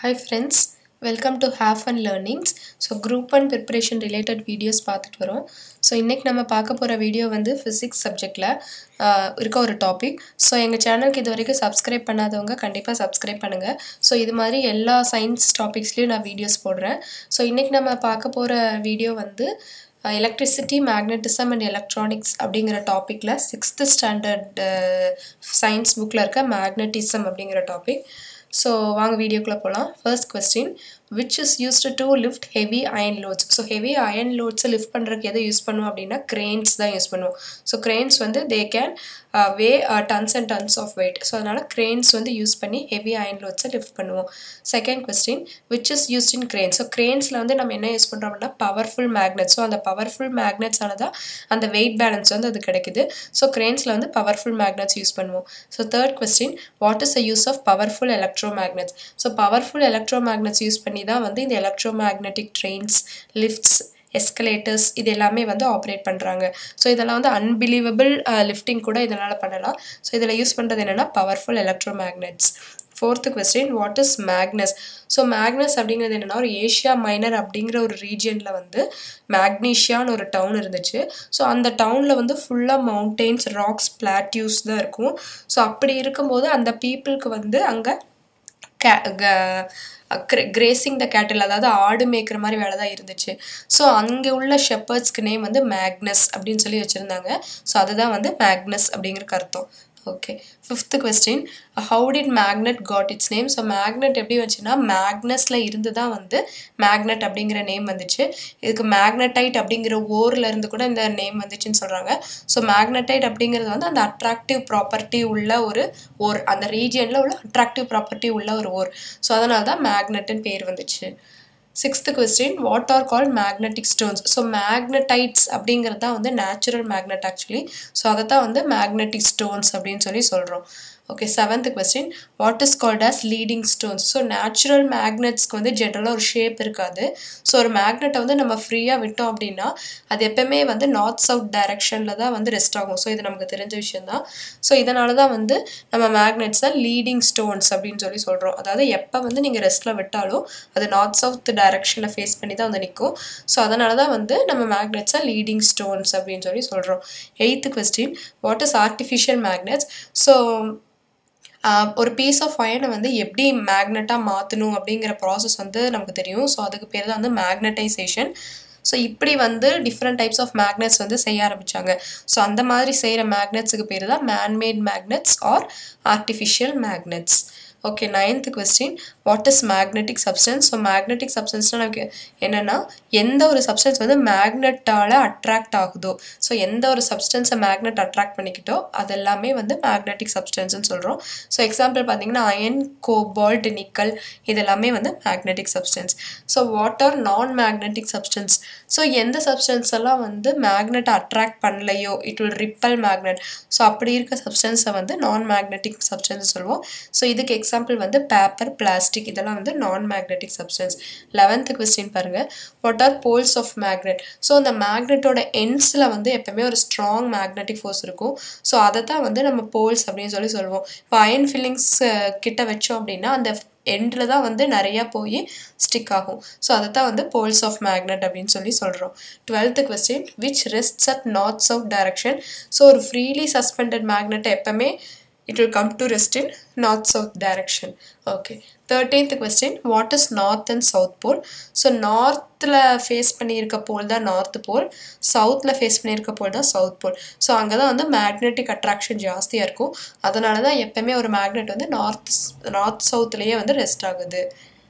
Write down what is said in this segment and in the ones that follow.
Hi friends, welcome to Have Fun Learnings. So group 1 preparation related videos பார்த்துட்டு வரோம். So இன்றைக்கி நம்ம பார்க்க போகிற வீடியோ வந்து ஃபிசிக்ஸ் சப்ஜெக்டில் இருக்க ஒரு டாபிக். ஸோ எங்கள் சேனலுக்கு இது வரைக்கும் சப்ஸ்கிரைப் பண்ணாதவங்க கண்டிப்பாக சப்ஸ்கிரைப் பண்ணுங்கள். ஸோ இது மாதிரி எல்லா சயின்ஸ் டாபிக்ஸ்லேயும் நான் வீடியோஸ் போடுறேன். ஸோ இன்றைக்கி நம்ம பார்க்க போகிற வீடியோ வந்து எலக்ட்ரிசிட்டி மேக்னட்டிசம் அண்ட் எலக்ட்ரானிக்ஸ் அப்படிங்கிற டாப்பிக்கில் 6th ஸ்டாண்டர்ட் சயின்ஸ் புக்கில் இருக்க மேக்னட்டிசம் அப்படிங்கிற டாபிக். ஸோ வாங்க வீடியோக்குள்ளே போகலாம். First question, which is used to lift heavy iron loads. So heavy iron லோட்ஸை லிஃப்ட் பண்ணுறதுக்கு எதை யூஸ் பண்ணுவோம் அப்படின்னா கிரெயின்ஸ் தான் யூஸ் பண்ணுவோம். ஸோ கிரெயின்ஸ் வந்து they can weigh tons and tons of weight. So அதனால் கிரெயின்ஸ் வந்து யூஸ் பண்ணி ஹெவி அயன் லோட்ஸை லிஃப்ட் பண்ணுவோம். Second question, which is used in cranes. So கிரெயின்ஸில் வந்து நம்ம என்ன யூஸ் பண்ணுறோம் அப்படின்னா பவர்ஃபுல் மேக்னெட்ஸ். ஸோ அந்த பவர்ஃபுல் மேக்னெட்ஸால தான் அந்த வெயிட் பேலன்ஸ் வந்து அது கிடைக்குது. ஸோ கிரெயின்ஸில் வந்து பவர்ஃபுல் மேக்னெட்ஸ் யூஸ் பண்ணுவோம். So third question, what is the use of powerful electromagnets. So powerful electromagnets use பண்ணி தான் வந்து இந்த எலக்ட்ரோமேக்னெட்டிக் ட்ரெயின்ஸ், லிஃப்ட்ஸ், எஸ்கலேட்டர்ஸ் இது எல்லாமே வந்து ஆப்ரேட் பண்ணுறாங்க. ஸோ இதெல்லாம் வந்து அன்பிலீவபிள் லிஃப்டிங் கூட இதனால் பண்ணலாம். ஸோ இதில் யூஸ் பண்ணுறது என்னென்னா powerful electromagnets. Fourth question, what is Magnes. So Magnes அப்படிங்கிறது என்னென்னா ஒரு ஏஷியா மைனர் அப்படிங்கிற ஒரு ரீஜியனில் வந்து மேக்னீஷியான்னு ஒரு டவுன் இருந்துச்சு. ஸோ அந்த டவுனில் வந்து ஃபுல்லாக மவுண்டெயின்ஸ், ராக்ஸ், பிளாட்யூஸ் தான் இருக்கும். ஸோ அப்படி இருக்கும்போது அந்த பீப்புளுக்கு வந்து அங்கே கிரேசிங் த கேட்டில், அதாவது ஆடு மேய்க்கிற மாதிரி வேலை தான் இருந்துச்சு. ஸோ அங்கே உள்ள ஷெப்பர்ட்ஸ்க்கு நேம் வந்து மேக்னஸ் அப்படின்னு சொல்லி வச்சுருந்தாங்க. ஸோ அதுதான் வந்து மேக்னஸ் அப்படிங்கிற அர்த்தம். Okay, fifth question, how did magnet get its name. So magnet எப்படி வந்துச்சுன்னா மேக்னஸில் இருந்து தான் வந்து மேக்னெட் அப்படிங்கிற நேம் வந்துச்சு. இதுக்கு மேக்னடைட் அப்படிங்கிற ஓரில் இருந்து கூட இந்த நேம் வந்துச்சுன்னு சொல்கிறாங்க. ஸோ மேக்னடைட் அப்படிங்கிறது வந்து அந்த அட்ராக்டிவ் ப்ராப்பர்ட்டி உள்ள ஒரு ஓர், அந்த ரீஜியனில் உள்ள அட்ராக்டிவ் ப்ராப்பர்ட்டி உள்ள ஒரு ஓர். ஸோ அதனால தான் மேக்னெட்டுன்னு பேர் வந்துச்சு. Sixth question, what are called magnetic stones. So magnetites அப்படிங்கிறது தான் வந்து நேச்சுரல் மேக்னெட் ஆக்சுவலி. ஸோ அதை தான் வந்து மேக்னெட்டிக் ஸ்டோன்ஸ் அப்படின்னு சொல்லி சொல்கிறோம். Okay, seventh question, what is called as leading stones. So natural மேக்னெட்ஸ்க்கு வந்து ஜென்ரலாக ஒரு ஷேப் இருக்காது. ஸோ ஒரு மேக்னெட்டை வந்து நம்ம ஃப்ரீயாக விட்டோம் அப்படின்னா அது எப்பவுமே வந்து நார்த் சவுத் டைரக்ஷனில் தான் வந்து ரெஸ்ட் ஆகும். ஸோ இது நமக்கு தெரிஞ்ச விஷயந்தான். ஸோ இதனால தான் வந்து நம்ம மேக்னெட்ஸை லீடிங் ஸ்டோன்ஸ் அப்படின்னு சொல்லி சொல்கிறோம். அதாவது எப்போ வந்து நீங்கள் ரெஸ்ட்டில் விட்டாலும் அது நார்த் சவுத் டைரக்ஷனில் ஃபேஸ் பண்ணி தான் வந்து நிற்கும். ஸோ அதனால தான் வந்து நம்ம மேக்னெட்ஸை லீடிங் ஸ்டோன்ஸ் அப்படின்னு சொல்லி சொல்கிறோம். Eighth question, what is artificial magnets. So ஒரு பீஸ் ஆஃப் அயனை வந்து எப்படி மேக்னெட்டாக மாற்றணும் அப்படிங்கிற ப்ராசஸ் வந்து நமக்கு தெரியும். ஸோ அதுக்கு பேர் தான் வந்து மேக்னடைசேஷன். ஸோ இப்படி வந்து டிஃப்ரெண்ட் டைப்ஸ் ஆஃப் மேக்னெட்ஸ் வந்து செய்ய ஆரம்பித்தாங்க. ஸோ அந்த மாதிரி செய்கிற மேக்னெட்ஸுக்கு பேர் தான் manmade magnets or artificial magnets. Okay, ninth question, what is magnetic substance. So magnetic சப்ஸ்டன்ஸ்னால் நமக்கு என்னென்னா எந்த ஒரு சப்ஸ்டன்ஸ் வந்து மேக்னெட்டால் அட்ராக்ட் ஆகுதோ, ஸோ எந்த ஒரு சப்ஸ்டன்ஸை மேக்னெட் அட்ராக்ட் பண்ணிக்கிட்டோ அதெல்லாமே வந்து மேக்னெட்டிக் சப்ஸ்டன்ஸ்னு சொல்கிறோம். ஸோ எக்ஸாம்பிள் பார்த்தீங்கன்னா அயன், கோபால்ட், நிக்கல் இதெல்லாமே வந்து magnetic substance. So what are non magnetic substance. So எந்த சப்ஸ்டன்ஸ் எல்லாம் வந்து மேக்னெட்டை அட்ராக்ட் பண்ணலையோ it will repel magnet. So அப்படி இருக்க சப்ஸ்டன்ஸை வந்து நான் மேக்னெட்டிக் சப்ஸ்டன்ஸ் சொல்லுவோம். ஸோ இதுக்கு எக்ஸாம்பிள் வந்து பேப்பர், பிளாஸ்டிக் இதெல்லாம் வந்து non magnetic substance. 11th question பாருங்கள், what are poles of magnet. So அந்த மேக்னெட்டோட எண்ட்ஸில் வந்து எப்பவுமே ஒரு ஸ்ட்ராங் மேக்னெட்டிக் ஃபோர்ஸ் இருக்கும். ஸோ அதை தான் வந்து நம்ம போல்ஸ் அப்படின்னு சொல்லி சொல்லுவோம். இப்போ அயன் ஃபில்லிங்ஸ் கிட்ட வச்சோம் அப்படின்னா அந்த எண்டில் தான் வந்து நிறையா போய் ஸ்டிக் ஆகும். ஸோ அதை தான் வந்து போல்ஸ் ஆஃப் மேக்னெட் அப்படின்னு சொல்லி சொல்கிறோம். 12th question, which rests at north south direction. So ஒரு ஃப்ரீலி சஸ்பெண்டட் மேக்னெட்டை எப்பவுமே it will come to rest in north south direction. Okay, 13th question, what is north and south pole. so northல face பண்ணியிருக்க pole தான் north pole, சவுத்தில் face பண்ணியிருக்க pole தான் south pole. So அங்கே தான் வந்து மேக்னெட்டிக் அட்ராக்ஷன் ஜாஸ்தியாக இருக்கும். அதனால தான் எப்பவுமே ஒரு மேக்னெட் வந்து நார்த் சவுத்துலேயே வந்து ரெஸ்ட் ஆகுது.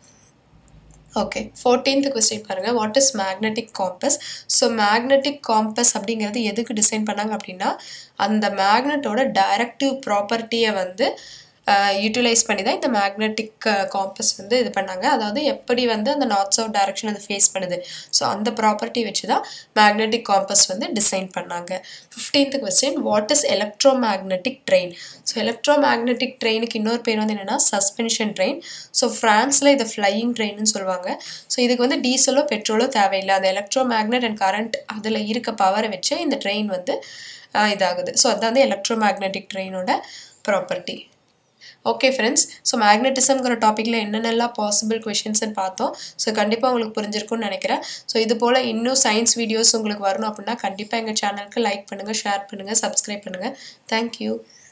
ஓகே, 14th கொஸ்டின் பாருங்கள், what is magnetic compass. So magnetic compass அப்படிங்கிறது எதுக்கு டிசைன் பண்ணாங்க அப்படின்னா அந்த மேக்னெட்டோட டைரக்டிவ் ப்ராப்பர்ட்டியை வந்து யூட்டிலைஸ் பண்ணி தான் இந்த மேக்னெட்டிக் காம்பஸ் வந்து இது பண்ணாங்க. அதாவது எப்படி வந்து அந்த நார்த் சவுத் டைரக்ஷன் அது ஃபேஸ் பண்ணுது, ஸோ அந்த ப்ராப்பர்ட்டி வச்சு தான் மேக்னெட்டிக் காம்பஸ் வந்து டிசைன் பண்ணாங்க. 15th question, what is electro magnetic train. So electro magnetic ட்ரெயினுக்கு இன்னொரு பேர் வந்து என்னென்னா சஸ்பென்ஷன் ட்ரெயின். ஸோ ஃப்ரான்ஸில் இதை ஃப்ளையிங் ட்ரெயின்னு சொல்லுவாங்க. ஸோ இதுக்கு வந்து டீசலோ பெட்ரோலோ தேவையில்லை. அந்த எலக்ட்ரோ மேக்னெட் அண்ட் கரண்ட் அதில் இருக்க பவரை வச்சு இந்த ட்ரெயின் வந்து இதாகுது. ஸோ அதுதான் வந்து எலக்ட்ரோ மேக்னெட்டிக் ட்ரெயினோட ப்ராப்பர்ட்டி. ஓகே ஃப்ரெண்ட்ஸ், ஸோ மேக்னட்டிசம்ங்கிற டாப்பிக்கில் என்னென்னலாம் பாசிபிள் கொஷின்ஸ்ன்னு பார்த்தோம். ஸோ கண்டிப்பாக உங்களுக்கு புரிஞ்சிருக்கும்னு நினைக்கிறேன். ஸோ இது போல் இன்னும் சயின்ஸ் வீடியோஸ் உங்களுக்கு வரணும் அப்படின்னா கண்டிப்பாக எங்கள் சேனலுக்கு லைக் பண்ணுங்கள், ஷேர் பண்ணுங்கள், சப்ஸ்கிரைப் பண்ணுங்கள். தேங்க்யூ.